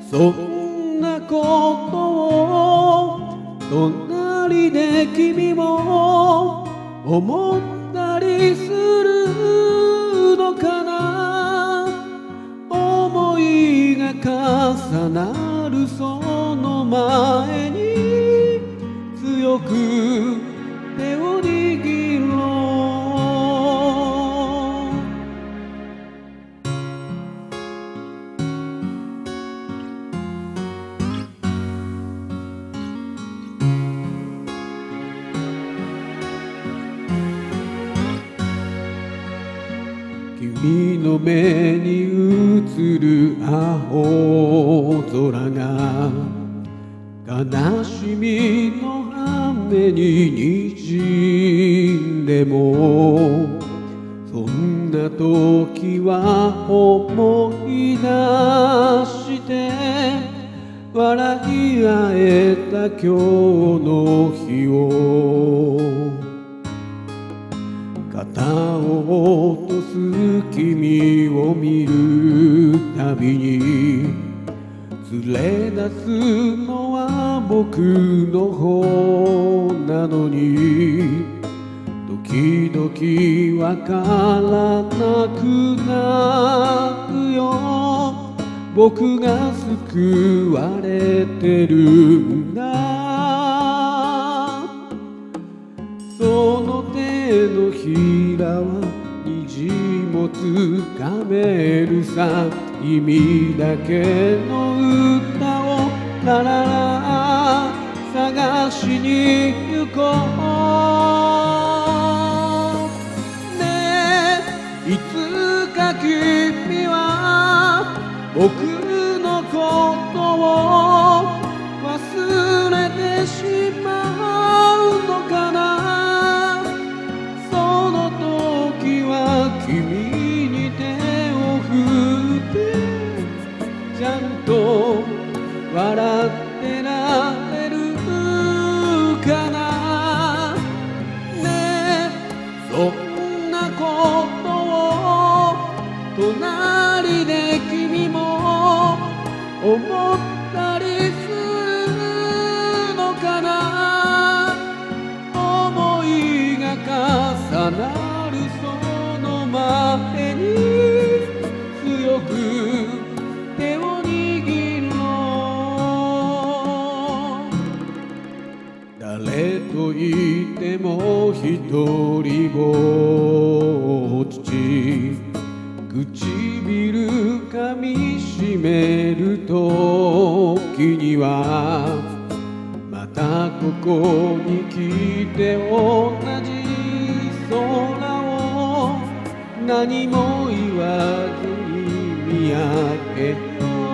そんなことを隣で君も思ったりするのかな。思いが重なるその前に強く手を握ろう。君の目に映る青空が悲しみの雨に滲んでも、そんな時は思い出して笑い合えた今日の日を。肩を落とす君を見るたびに連れ出すのは僕の方なのに、時々わからなくなるよ。僕が救われてるんだ。その手のひらは虹もつかめるさ。君だけの歌をラララ探しに行こう。ねえ、いつか君は僕のことを忘れてしまうのかな。その時は君に手を振ってちゃんと笑ってられるかな。ねえ、そんなことを隣で君も思ったりするのかな。思いが重なるその前に強く手を握ろう。誰といても一人ぼっち、唇噛みしめる時にはまたここに来て同じ空を何も言わずに見上げよう。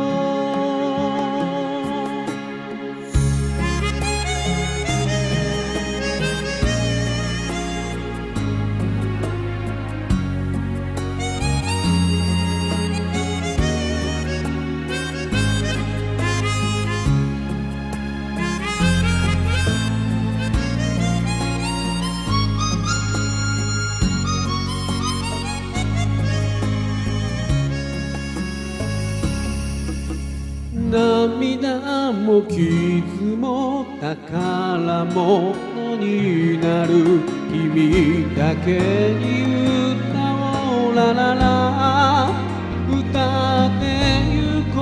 涙も傷も宝物になる。君だけに歌をラララ歌ってゆこ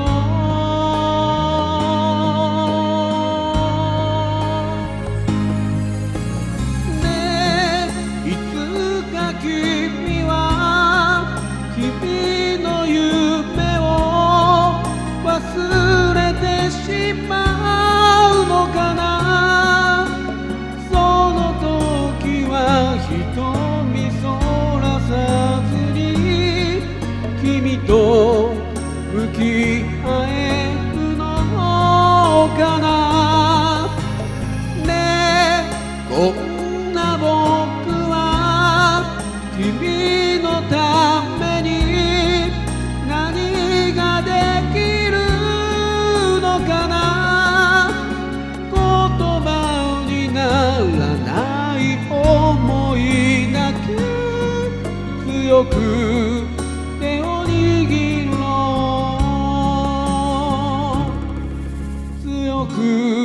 う。ねえ、いつか君は君の夢を忘れてしまうのかな。その時は瞳そらさずに君と向き合えるのかな。ねえ、こんな僕は君のために何ができるのかな。言葉にならない思いだけ強く手を握ろう。 す